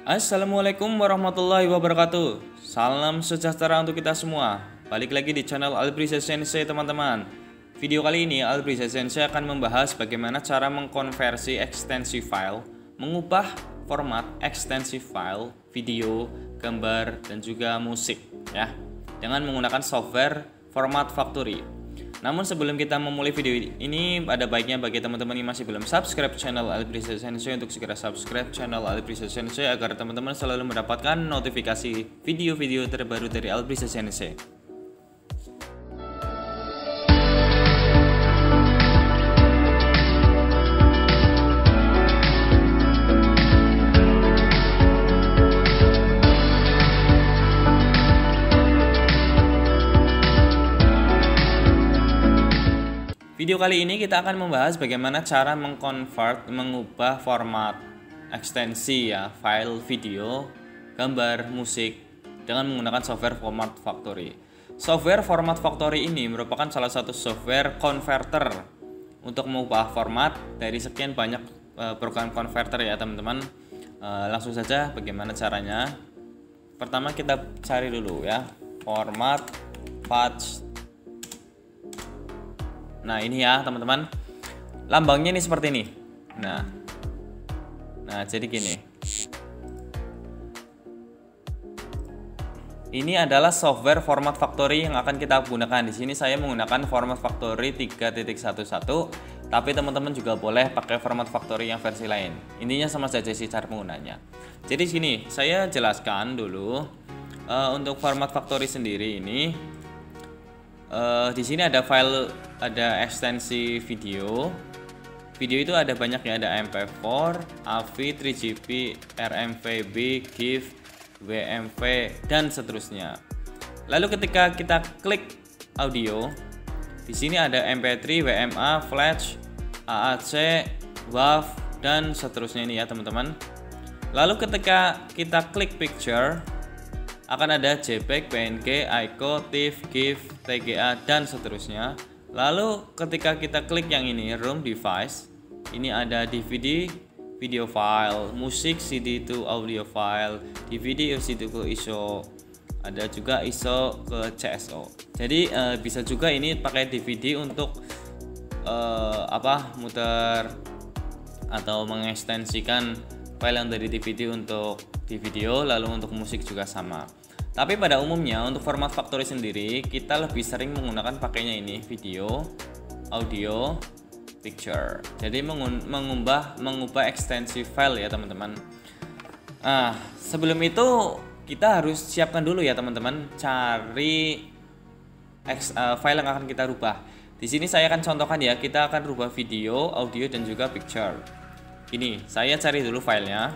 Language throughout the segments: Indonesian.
Assalamualaikum warahmatullahi wabarakatuh. Salam sejahtera untuk kita semua. Balik lagi di channel Albrisa Sensei teman-teman. Video kali ini Albrisa Sensei akan membahas bagaimana cara mengkonversi ekstensi file, mengubah format ekstensi file, video, gambar, dan juga musik ya, dengan menggunakan software Format Factory. Namun sebelum kita memulai video ini, ada baiknya bagi teman-teman yang masih belum subscribe channel Albrisa Sensei untuk segera subscribe channel Albrisa Sensei agar teman-teman selalu mendapatkan notifikasi video-video terbaru dari Albrisa Sensei. Video kali ini kita akan membahas bagaimana cara mengubah format ekstensi ya, file video, gambar, musik dengan menggunakan software Format Factory. Software Format Factory ini merupakan salah satu software converter untuk mengubah format dari sekian banyak program converter ya teman-teman. Langsung saja bagaimana caranya. Pertama kita cari dulu ya, format patch. Nah ini ya teman-teman, lambangnya ini seperti ini. Nah jadi gini. Ini adalah software Format Factory yang akan kita gunakan. Di sini saya menggunakan Format Factory 3.11, tapi teman-teman juga boleh pakai Format Factory yang versi lain. Intinya sama saja sih cara penggunanya. Jadi sini saya jelaskan dulu untuk Format Factory sendiri ini. Di sini ada file, ada ekstensi video. Video itu ada banyak ya, ada MP4, AVI, 3GP, RMVB, GIF, WMV, dan seterusnya. Lalu ketika kita klik audio, di sini ada MP3, WMA, Flash, AAC, WAV, dan seterusnya ini ya teman-teman. Lalu ketika kita klik picture, akan ada JPEG, PNG, ICO, TIFF, GIF, TGA, dan seterusnya. Lalu ketika kita klik yang ini, room device, ini ada DVD, video file, musik, CD to audio file, DVD, CD to ISO, ada juga ISO ke CSO. Jadi bisa juga ini pakai DVD untuk muter atau mengekstensikan file yang dari DVD untuk di video, lalu untuk musik juga sama. Tapi pada umumnya untuk Format Factory sendiri kita lebih sering menggunakan pakainya ini video, audio, picture. Jadi mengubah ekstensi file ya teman-teman. Sebelum itu kita harus siapkan dulu ya teman-teman, cari file yang akan kita rubah. Di sini saya akan contohkan ya, kita akan rubah video, audio, dan juga picture. Ini saya cari dulu filenya.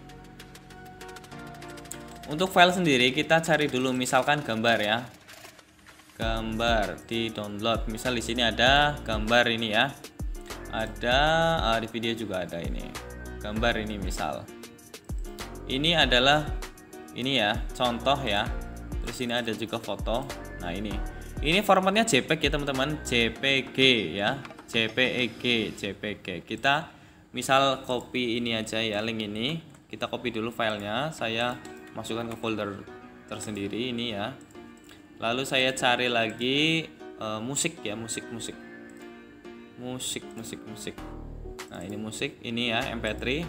Untuk file sendiri kita cari dulu misalkan gambar ya. Gambar di download. Misal di sini ada gambar ini ya. Ada di video juga ada ini. Gambar ini misal. Ini adalah ini ya, contoh ya. Terus ini ada juga foto. Nah, ini. Ini formatnya JPEG ya teman-teman, JPG ya. JPG. Kita misal copy ini aja ya, link ini. Kita copy dulu filenya. Saya masukkan ke folder tersendiri ini ya. Lalu saya cari lagi musik ya, musik. Nah ini musik, ini ya MP3.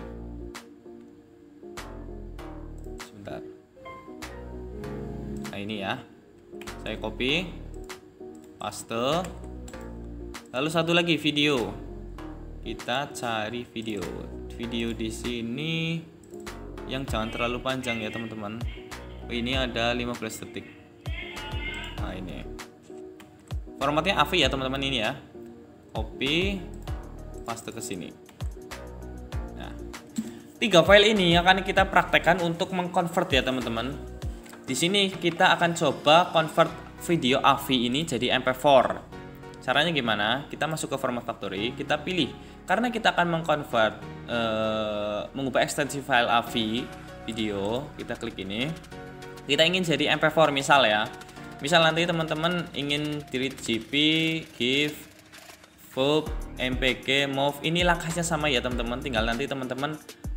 Sebentar. Nah ini ya, saya copy, paste. Lalu satu lagi video. Kita cari video di sini yang jangan terlalu panjang ya teman-teman. Ini ada 15 detik. Nah ini formatnya AVI ya teman-teman, ini ya, copy, paste ke sini. Nah 3 file ini akan kita praktekkan untuk mengconvert ya teman-teman. Di sini kita akan coba convert video AVI ini jadi MP4. Caranya gimana? Kita masuk ke Format Factory, kita pilih, karena kita akan mengconvert mengubah ekstensi file AVI video, kita klik ini. Kita ingin jadi MP4 misal ya. Misal nanti teman-teman ingin delete GP, GIF, FOV, MPG, MOV, ini langkahnya sama ya teman-teman. Tinggal nanti teman-teman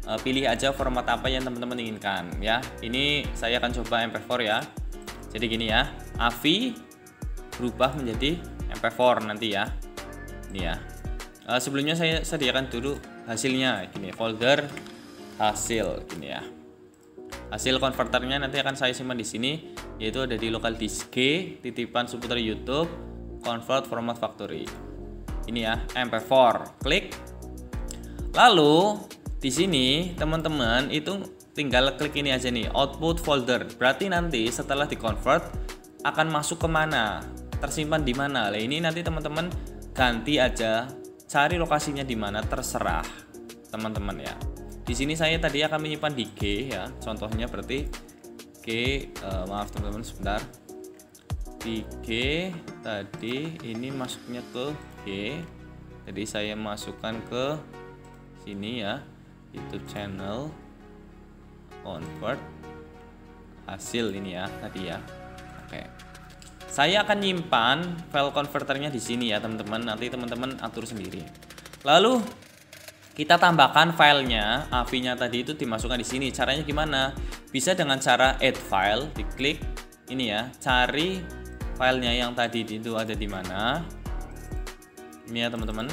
pilih aja format apa yang teman-teman inginkan ya. Ini saya akan coba MP4 ya. Jadi gini ya, AVI berubah menjadi MP4 nanti ya. Ini ya. Sebelumnya saya sediakan dulu hasilnya gini, folder hasil gini ya. Hasil konverternya nanti akan saya simpan di sini, yaitu ada di local disk G, titipan seputar YouTube, convert format factory. Ini ya, MP4. Klik. Lalu di sini teman-teman itu tinggal klik ini aja nih, output folder. Berarti nanti setelah di-convert akan masuk kemana? Tersimpan di mana? Nah, ini nanti teman-teman ganti aja, cari lokasinya di mana terserah teman-teman ya. Di sini saya tadi akan menyimpan di G ya. Contohnya berarti G, maaf teman-teman sebentar. Di G tadi ini masuknya ke G. Jadi saya masukkan ke sini ya. YouTube channel convert hasil ini ya tadi ya. Oke. Saya akan nyimpan file converternya di sini ya teman-teman. Nanti teman-teman atur sendiri. Lalu kita tambahkan filenya, AVI-nya tadi itu dimasukkan di sini. Caranya gimana? Bisa dengan cara add file, diklik ini ya, cari filenya yang tadi itu ada di mana. Ini ya teman-teman.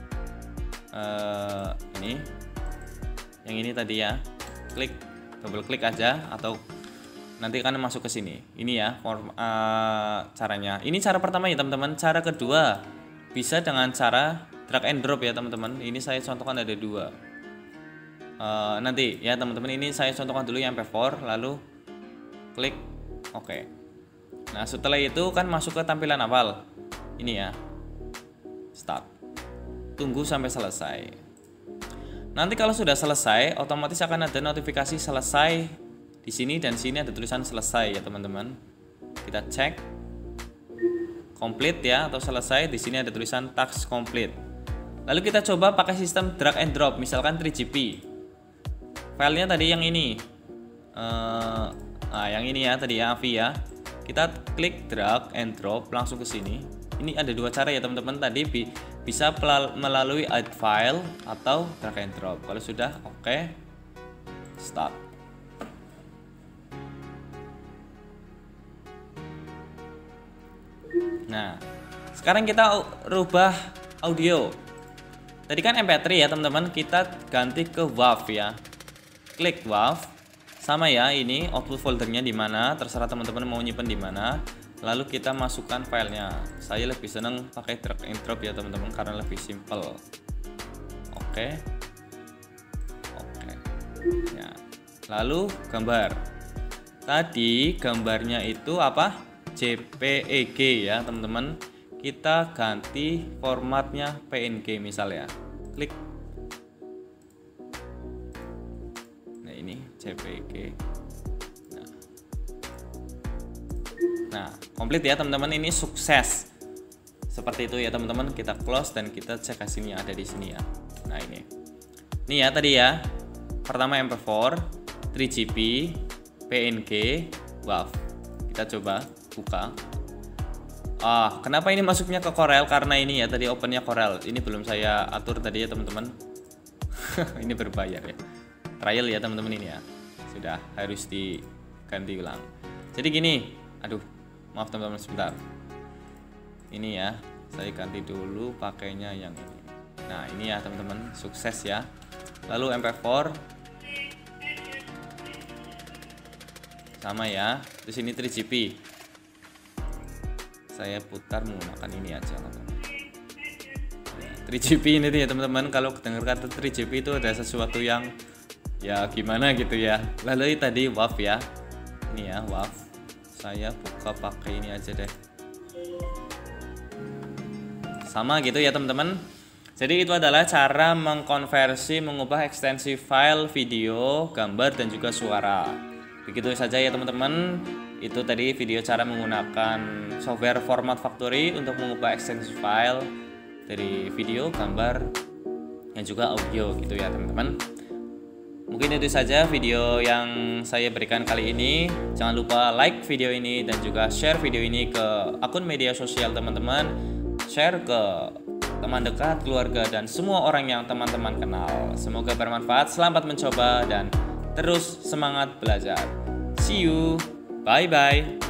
Ini, yang ini tadi ya. Klik, double klik aja atau nanti akan masuk ke sini. Ini ya caranya. Ini cara pertama ya teman-teman. Cara kedua bisa dengan cara drag and drop ya teman-teman. Ini saya contohkan ada dua. Nanti ya teman-teman, ini saya contohkan dulu yang MP4, lalu klik OK. Nah setelah itu kan masuk ke tampilan awal. Ini ya, start. Tunggu sampai selesai. Nanti kalau sudah selesai, otomatis akan ada notifikasi selesai di sini, dan sini ada tulisan selesai ya teman-teman. Kita cek complete ya atau selesai. Di sini ada tulisan task complete. Lalu kita coba pakai sistem drag and drop, misalkan 3GP. Filenya tadi yang ini, yang ini ya tadi ya, AVI ya. Kita klik drag and drop langsung ke sini. Ini ada dua cara ya teman-teman. Tadi bisa melalui add file atau drag and drop. Kalau sudah oke, start. Nah, sekarang kita rubah audio. Tadi kan MP3 ya teman-teman, kita ganti ke WAV ya. Klik WAV. Sama ya, ini output foldernya di mana, terserah teman-teman mau nyimpen di mana. Lalu kita masukkan filenya. Saya lebih senang pakai drag and drop ya teman-teman karena lebih simple. Oke. Ya. Lalu gambar. Tadi gambarnya itu apa? JPEG ya teman-teman. Kita ganti formatnya PNG misalnya. Klik. Nah ini JPEG. Nah komplit ya teman-teman, ini sukses. Seperti itu ya teman-teman. Kita close dan kita cek hasilnya ada di sini ya. Nah ini ya tadi ya. Pertama MP4, 3GP, PNG, WAV. Kita coba buka. Kenapa ini masuknya ke Corel? Karena ini ya tadi opennya Corel. Ini belum saya atur tadi ya teman-teman. Ini berbayar ya. Trial ya teman-teman ini ya. Sudah harus diganti ulang. Jadi gini, aduh, maaf teman-teman sebentar. Ini ya, saya ganti dulu pakainya yang ini. Nah, ini ya teman-teman, sukses ya. Lalu MP4 sama ya. Di sini 3GP. Saya putar menggunakan ini aja teman-teman. 3GP ini ya teman-teman, kalau dengar kata 3GP itu ada sesuatu yang ya gimana gitu ya. Lalu tadi WAV ya. Ini ya WAV. Saya buka pakai ini aja deh. Sama gitu ya teman-teman. Jadi itu adalah cara mengkonversi, mengubah ekstensi file video, gambar dan juga suara. Begitu saja ya teman-teman. Itu tadi video cara menggunakan software Format Factory untuk mengubah ekstensi file dari video, gambar, dan juga audio gitu ya teman-teman. Mungkin itu saja video yang saya berikan kali ini. Jangan lupa like video ini dan juga share video ini ke akun media sosial teman-teman. Share ke teman dekat, keluarga, dan semua orang yang teman-teman kenal. Semoga bermanfaat, selamat mencoba, dan terus semangat belajar. See you, bye-bye.